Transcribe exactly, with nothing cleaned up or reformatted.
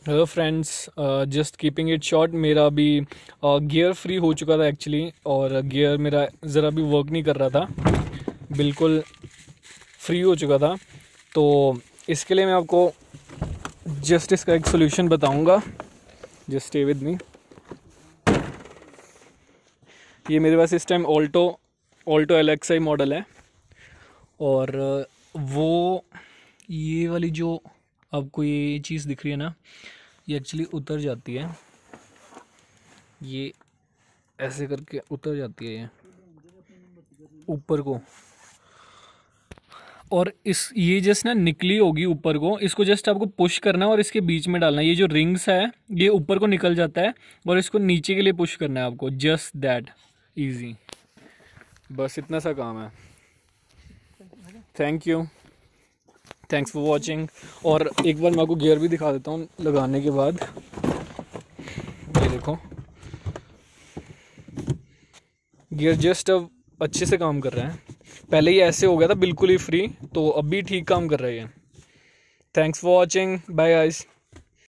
Hello friends, just keeping it short. मेरा अभी gear free हो चुका था एक्चुअली, और गियर मेरा ज़रा भी वर्क नहीं कर रहा था, बिल्कुल फ्री हो चुका था। तो इसके लिए मैं आपको जस्ट इसका एक सोल्यूशन बताऊंगा। Just stay with me. ये मेरे पास इस time Alto Alto L X I model है, और वो ये वाली जो आपको ये चीज़ दिख रही है ना, ये एक्चुअली उतर जाती है, ये ऐसे करके उतर जाती है ये ऊपर को, और इस ये जस्ट ना निकली होगी ऊपर को। इसको जस्ट आपको पुश करना है और इसके बीच में डालना है। ये जो रिंग्स है ये ऊपर को निकल जाता है, और इसको नीचे के लिए पुश करना है आपको। जस्ट दैट इजी, बस इतना सा काम है। Thank you, thanks for watching. और एक बार मैं आपको गियर भी दिखा देता हूँ लगाने के बाद। ये देखो, गियर जस्ट अब अच्छे से काम कर रहा है। पहले ही ऐसे हो गया था बिल्कुल ही फ्री, तो अब भी ठीक काम कर रही है। Thanks for watching, bye guys.